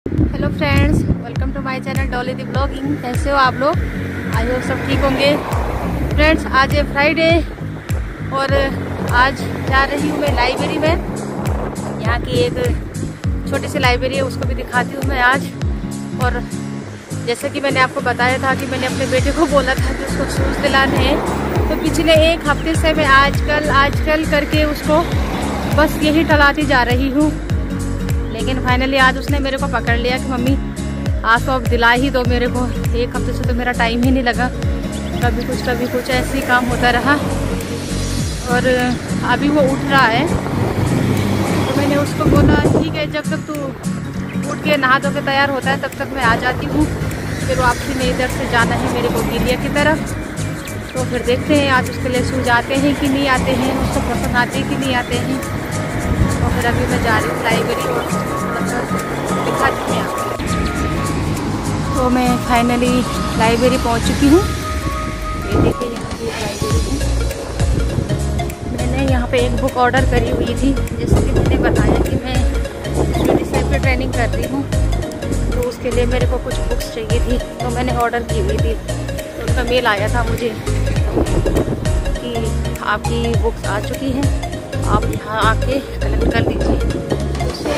Hello friends, welcome to my channel Dolly दी blogging. कैसे हो आप लोग? आई होप सब ठीक होंगे। फ्रेंड्स, आज है फ्राइडे और आज जा रही हूँ मैं लाइब्रेरी में। यहाँ की एक छोटी सी लाइब्रेरी है, उसको भी दिखाती हूँ मैं आज। और जैसे कि मैंने आपको बताया था कि मैंने अपने बेटे को बोला था कि उसको शूज़ दिलाने हैं, तो पिछले एक हफ्ते से मैं आजकल करके उसको बस यही टलाती जा रही हूँ। लेकिन फाइनली आज उसने मेरे को पकड़ लिया कि मम्मी आज तो अब दिला ही दो मेरे को। एक हफ्ते से तो मेरा टाइम ही नहीं लगा, कभी कुछ ऐसे ही काम होता रहा। और अभी वो उठ रहा है तो मैंने उसको बोला ठीक है, जब तक तू उठ के नहा धो के तैयार होता है तब तक मैं आ जाती हूँ। फिर वापसी में इधर से जाना है मेरे को गिलिया की तरफ। तो फिर देखते हैं आज उसके लिए शूज आते हैं कि नहीं आते हैं, उसको पसंद आते हैं कि नहीं आते हैं। और फिर अभी मैं जा रही हूँ लाइब्रेरी और दिखाती हूँ आपको। तो मैं फाइनली लाइब्रेरी पहुँच चुकी हूँ। ये देखिए यहाँ की लाइब्रेरी है। मैंने यहाँ पे एक बुक ऑर्डर करी हुई थी, जैसे कि मैंने बताया कि मैं स्टडी साइड पे ट्रेनिंग कर रही हूँ, तो उसके लिए मेरे को कुछ बुक्स चाहिए थी, तो मैंने ऑर्डर की हुई थी। तो उनका मेल आया था मुझे कि आपकी बुक्स आ चुकी हैं, आप यहाँ आके कलेक्ट कर लीजिए। उससे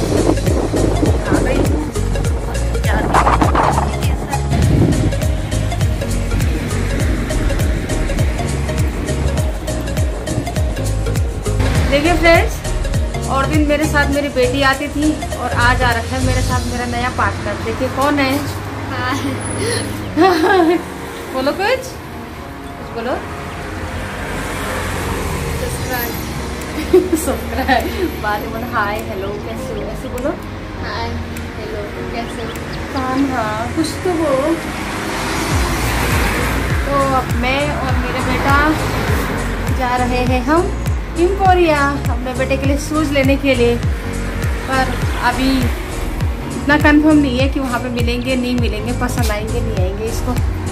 आ गई हूँ। देखिए फ्रेंड्स, और दिन मेरे साथ मेरी बेटी आती थी और आज आ रखा है मेरे साथ मेरा नया पार्टनर। देखिए कौन है। बोलो कुछ बोलो। सब्सक्राइब बाद में बोलो हाय हेलो कैसे हो, ऐसे बोलो हाय हेलो कैसे हो। हाँ कुछ तो हो। तो अब मैं और मेरे बेटा जा रहे हैं हम एम्पोरिया अपने बेटे के लिए शूज़ लेने के लिए। पर अभी इतना कंफर्म नहीं है कि वहाँ पे मिलेंगे नहीं मिलेंगे, पसंद आएंगे नहीं आएंगे। इसको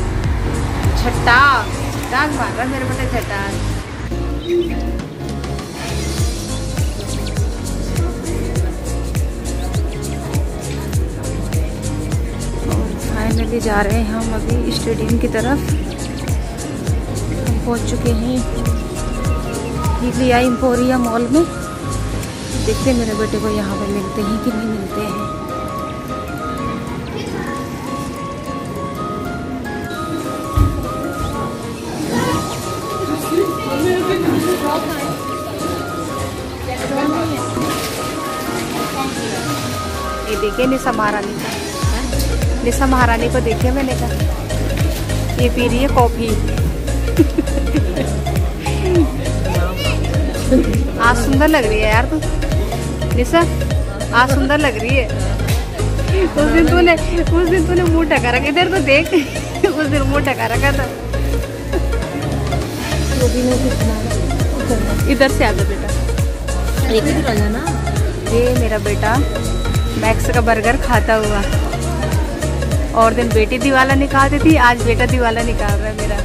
छट्टाक मार रहा मेरे बेटे, छट्टाक। फाइनली जा रहे हैं हम अभी स्टेडियम की तरफ। हम पहुंच चुके हैं गिलिया एम्पोरिया मॉल में। देखते हैं मेरे बेटे को यहाँ पे मिलते हैं कि नहीं मिलते हैं। ये देखिए निशा महारानी को, निशा महारानी को देखिए। मैंने कहा ये पी रही है कॉफी। आज सुंदर लग रही है यार तू निशा, आज सुंदर लग रही है। उस दिन तूने मुंह ढका रखा, इधर तो देख। उस दिन मुंह ढका रखा था। इधर से आ जा बेटा। ये मेरा बेटा मैक्स का बर्गर खाता हुआ। और दिन बेटी दीवाला निकालती थी, आज बेटा दीवाला निकाल रहा है मेरा।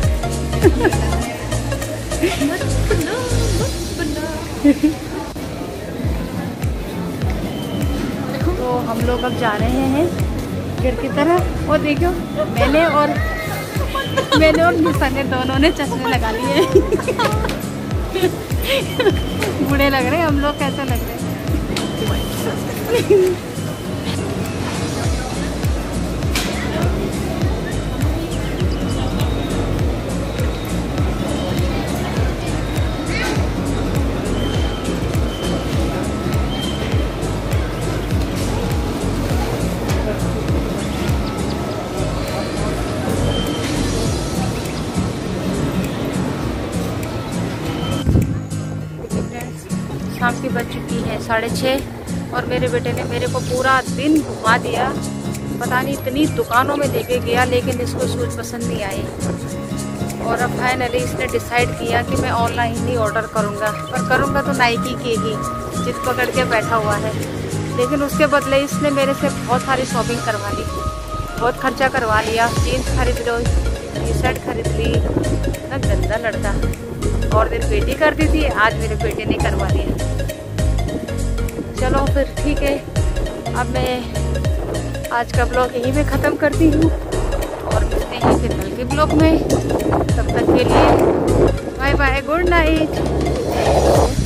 तो हम लोग अब जा रहे हैं घर की तरफ। और देखो मैंने और निशा ने दोनों ने चश्मे लगा लिए। बूढ़े लग रहे हैं हम लोग, कैसे लग रहे हैं। शाम की बज चुकी है 6:30 और मेरे बेटे ने मेरे को पूरा दिन घुमा दिया। पता नहीं इतनी दुकानों में लेके गया, लेकिन इसको शूज़ पसंद नहीं आए। और अब फाइनली इसने डिसाइड किया कि मैं ऑनलाइन ही ऑर्डर करूँगा, पर करूँगा तो नाइकी की ही, जिद पकड़ के बैठा हुआ है। लेकिन उसके बदले इसने मेरे से बहुत सारी शॉपिंग करवा ली, बहुत खर्चा करवा लिया। जीन्स खरीद लो, टी शर्ट खरीद ली, इतना गंदा लड़का। और दिन बेटी करती थी, आज मेरे बेटे ने करवा लिया। चलो फिर ठीक है, अब मैं आज का ब्लॉग यहीं पे ख़त्म करती हूँ और मिलते हैं फिर कल के ब्लॉग में। तब तक के लिए बाय बाय, गुड नाइट।